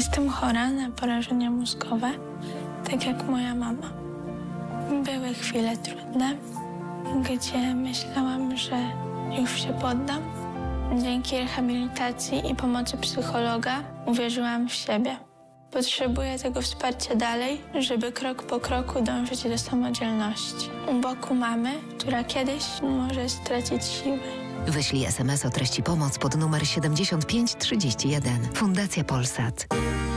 Jestem chora na porażenie mózgowe, tak jak moja mama. Były chwile trudne, gdzie myślałam, że już się poddam. Dzięki rehabilitacji i pomocy psychologa uwierzyłam w siebie. Potrzebuję tego wsparcia dalej, żeby krok po kroku dążyć do samodzielności. U boku mamy, która kiedyś może stracić siły. Wyślij SMS o treści pomoc pod numer 7531. Fundacja Polsat.